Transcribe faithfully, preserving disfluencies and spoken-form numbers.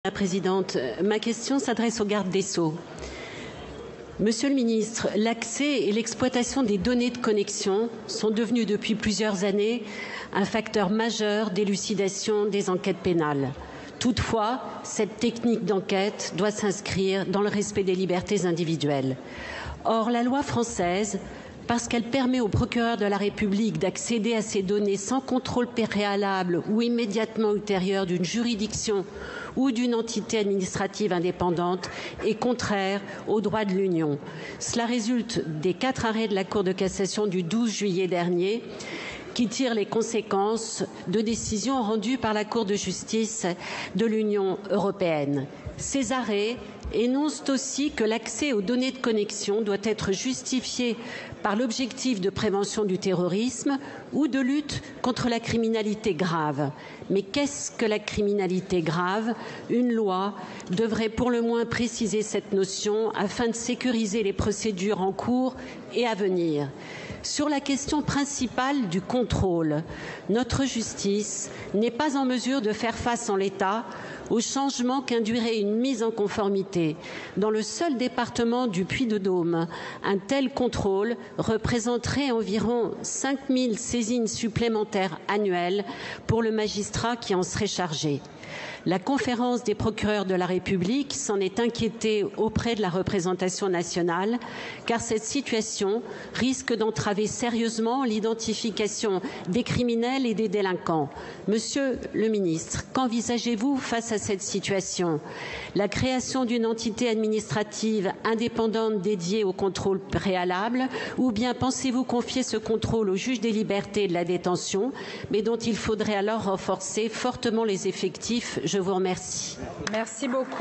La présidente, ma question s'adresse au garde des Sceaux. Monsieur le ministre, l'accès et l'exploitation des données de connexion sont devenus depuis plusieurs années un facteur majeur d'élucidation des enquêtes pénales. Toutefois, cette technique d'enquête doit s'inscrire dans le respect des libertés individuelles. Or, la loi française, parce qu'elle permet au procureur de la République d'accéder à ces données sans contrôle préalable ou immédiatement ultérieur d'une juridiction ou d'une entité administrative indépendante, est contraire aux droits de l'Union. Cela résulte des quatre arrêts de la Cour de cassation du douze juillet dernier, qui tirent les conséquences de décisions rendues par la Cour de justice de l'Union européenne. Ces arrêts énoncent aussi que l'accès aux données de connexion doit être justifié par l'objectif de prévention du terrorisme ou de lutte contre la criminalité grave. Mais qu'est-ce que la criminalité grave? Une loi devrait pour le moins préciser cette notion afin de sécuriser les procédures en cours et à venir. Sur la question principale du contrôle, notre justice n'est pas en mesure de faire face en l'état aux changements qu'induirait une mise en conformité. Dans le seul département du Puy-de-Dôme, un tel contrôle représenterait environ cinq mille saisines supplémentaires annuelles pour le magistrat qui en serait chargé. La conférence des procureurs de la République s'en est inquiétée auprès de la représentation nationale, car cette situation risque d'entraver sérieusement l'identification des criminels et des délinquants. Monsieur le ministre, qu'envisagez-vous face à cette situation? La création d'une entité administrative indépendante dédiée au contrôle préalable, ou bien pensez-vous confier ce contrôle au juge des libertés et de la détention, mais dont il faudrait alors renforcer fortement les effectifs? Je vous remercie. Merci beaucoup.